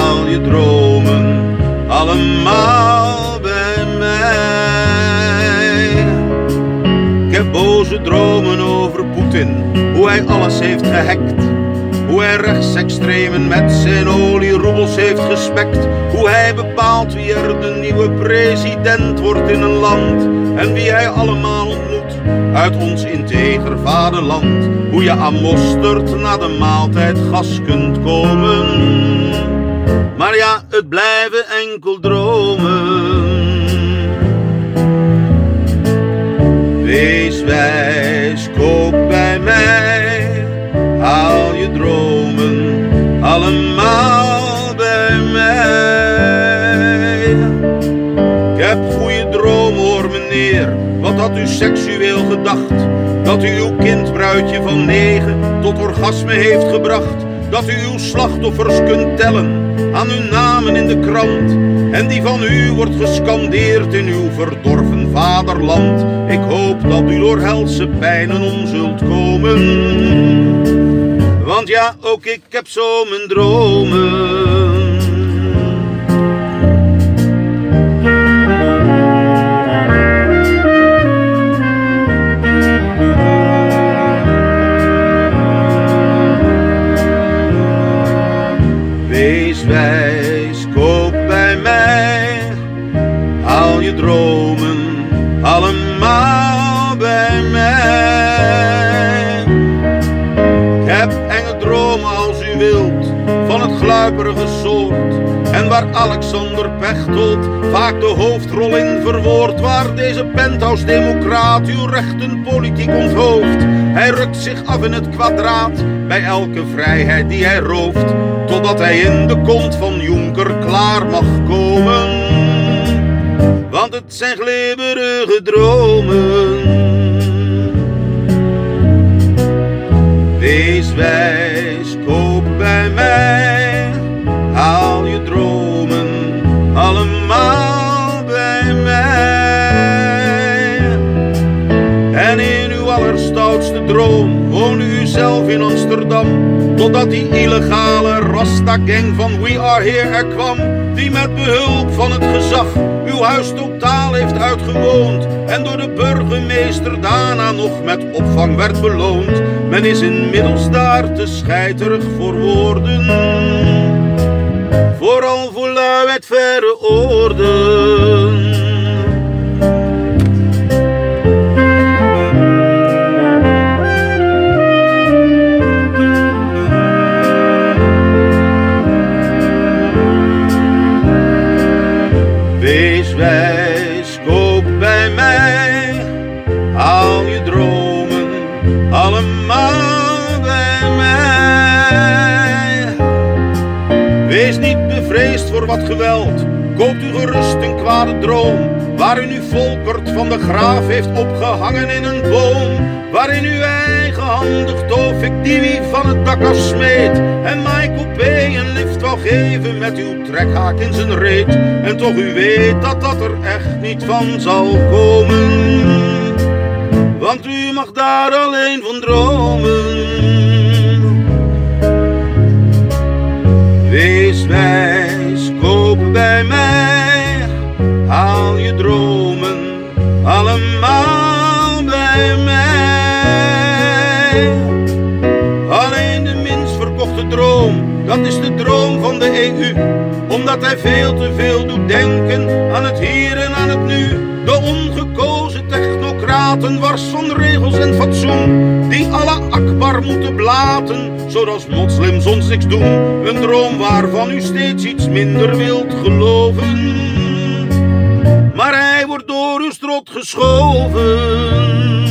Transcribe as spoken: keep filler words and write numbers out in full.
haal je dromen allemaal bij mij. Ik heb boze dromen over Poetin, hoe hij alles heeft gehackt. Hoe hij rechtsextremen met zijn olieroebels heeft gespekt. Hoe hij bepaalt wie er de nieuwe president wordt in een land. En wie hij allemaal ontmoet uit ons integer vaderland. Hoe je aan mosterd na de maaltijd gas kunt komen. Maar ja, het blijven enkel dromen. Wees wijs, koop bij mij. Haal je dromen allemaal bij mij. Ik heb goede dromen hoor meneer, wat had u seksueel gedacht? Dat u uw kindbruidje van negen tot orgasme heeft gebracht. Dat u uw slachtoffers kunt tellen aan uw namen in de krant. En die van u wordt gescandeerd in uw verdorven vaderland. Ik hoop dat u door helse pijnen om zult komen. Want ja, ook ik heb zo mijn dromen. Wees wijs, koop bij mij. Haal je dromen allemaal bij mij. Ik heb enge dromen als u wilt, van het gluiperige soort. En waar Alexander Pechtold vaak de hoofdrol in verwoordt. Waar deze penthouse-democraat uw rechten politiek onthoofd. Hij rukt zich af in het kwadraat bij elke vrijheid die hij rooft. Totdat hij in de kont van Juncker klaar mag komen. Want het zijn glibberige dromen. Wees wijs, koop bij mij. Haal je dromen allemaal bij mij. En in uw allerstoutste droom woonde u zelf in Amsterdam. Totdat die illegale Rasta-gang van We Are Here er kwam. Die met behulp van het gezag uw huis totaal heeft uitgewoond. En door de burgemeester daarna nog met opvang werd beloond. Men is inmiddels daar te scheiterig voor woorden. Vooral voor lui uit verre oorden. Wees wijs, koop bij mij. Haal je dromen allemaal bij mij. Wees niet bevreesd voor wat geweld. Koopt u gerust een kwade droom. Waarin u Volkert van de Graaf heeft opgehangen in een boom. Waarin u eigenhandig Tovik Dibi van het dak afsmeet. En Michael P. een lift wou geven met uw trekhaak in zijn reet. En toch u weet dat dat er echt niet van zal komen. Want u mag daar alleen van dromen. Wees wijs, koop bij mij. Haal je dromen allemaal bij mij. Alleen de minst verkochte droom, dat is de droom van de E U. Omdat hij veel te veel doet denken aan het hier en aan het nu. De ongekozen technocraten, wars van regels en fatsoen. Die alle akbar moeten blaten, zodat moslims ons niks doen. Een droom waarvan u steeds iets minder wilt geloven. Maar hij wordt door uw strot geschoven.